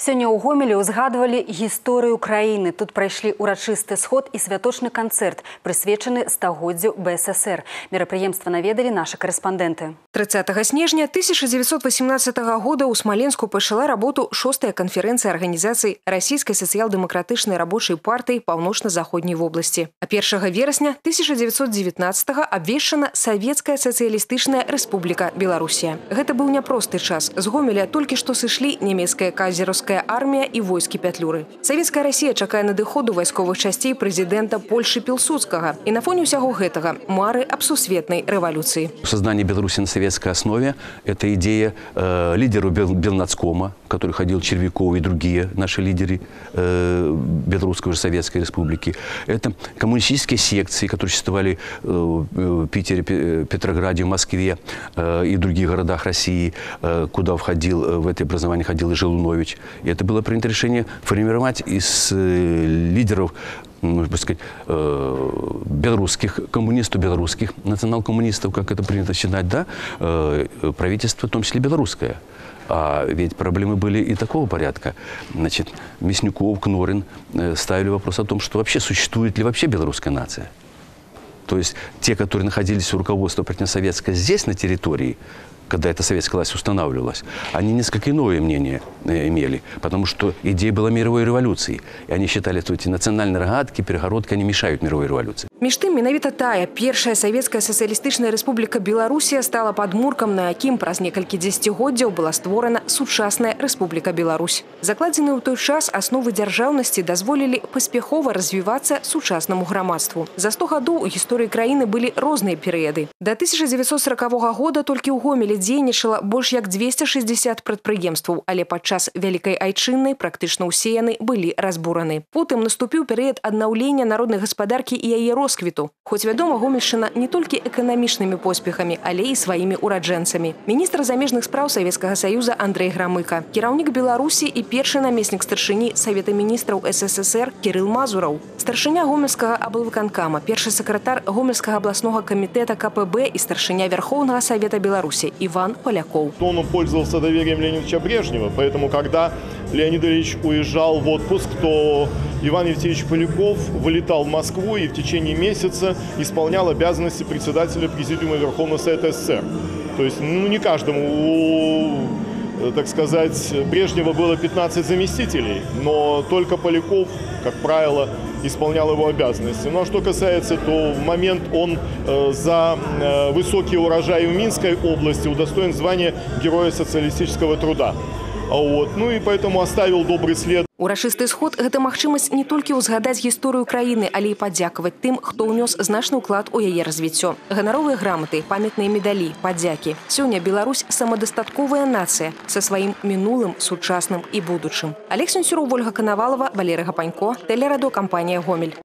Сёння ў Гомелі ўзгадвалі гісторыю краіны. Тут прайшлі урачысты сход і святочны канцэрт, прысвечаны стагоддзю БССР. Мерапрыемства наведалі нашы карэспандэнты. 30 снежня 1918 года ў Смаленску пачала работу 6-я канферэнцыя арганізацый Расійскай сацыял-дэмакратычнай рабочай партыі Паўночна-заходняй вобласці. А 1 верасня 1919 абвешчана Савецкая сацыялістычная рэспубліка Беларусія. Гэта быў няпросты час. З Гомеля толькі што сышлі нямецкая казераўская армія і войскі Пятлюры. Савецкая Расія чакае надыходу вайсковых часцей прэзідэнта Польшы Пілсудскага. І на фоне ўсяго гэтага мары аб сусветнай рэвалюцыі. Создание Беларуси на советской основе – это идея лидеров Белнацкома, который ходил Червяков и другие наши лидеры Белорусской уже Советской Республики. Это коммунистические секции, которые существовали в Питере, Петрограде, Москве и в других городах России, куда входил, в это образование ходил и Желунович. И это было принято решение формировать из лидеров, можно сказать, белорусских коммунистов, белорусских национал-коммунистов, как это принято считать, да, правительство, в том числе белорусское. А ведь проблемы были и такого порядка. Значит, Мяснюков, Кнорин ставили вопрос о том, что вообще существует ли вообще белорусская нация. То есть те, которые находились у руководства противосоветского здесь, на территории, когда эта советская власть устанавливалась, они несколько иное мнение имели, потому что идея была мировой революции. И они считали, что эти национальные рогатки, перегородки, они мешают мировой революции. Між тым, менавіта тая першая Савецкая сацыялістычная рэспубліка Беларусія стала падмуркам, на якім праз некалькі дзесяцігоддзяў была створана сучасная Рэспубліка Беларусь. Закладзеныя ў той час асновы дзяржаўнасці дазволілі паспяхова развівацца сучаснаму грамадству. За 100 гадоў у гісторыі краіны былі розныя перыяды. Да 1940 года толькі ў Гомелі дзейнічала больш як 260 прадпрыемстваў, але падчас Вялікай Айчыннай практычна ўсе яны былі разбураны. Потым наступіў перыяд аднаўлення народнай гаспадаркі і яе росквіту. Хоць вядома, Гомельшчына не толькі эканамічнымі поспехамі, але і сваімі ураджэнцамі. Міністр замежных спраў Савецкага Саюза Андрэй Грамыка, кіраўнік Беларусі і першы намеснік старшыні Савета міністраў СССР Кірыл Мазураў, старшыня Гомельскага аблвыканкама, першы сакратар Гомельскага абласнога камітэта КПБ і старшыня Верховнага Савета Беларусі Иван Поляков. Он пользовался доверием Леонида Брежнева, поэтому когда Леонид Ильич уезжал в отпуск, то Иван Евтеевич Поляков вылетал в Москву и в течение месяца исполнял обязанности председателя Президиума Верховного Совета СССР. То есть не каждому, так сказать, Брежнева было 15 заместителей, но только Поляков, как правило, исполнял его обязанности. Ну а что касается, то в момент он за высокий урожай в Минской области удостоен звания Героя социалистического труда. Вот. Ну и поэтому оставил добрый след. Урачысты сход – гэта магчымасць не толькі ўзгадаць гісторыю краіны, але і падзякаваць тым, хто ўнёс значны ўклад у яе развіццё. Ганаровыя граматы, памятныя медалі, падзякі. Сёння Беларусь – самадастатковая нацыя са сваім мінулым, сучасным і будучым. Олег Сенцюров, Ольга Коновалова, Валерий Гапанько, телерадиокомпания «Гомель».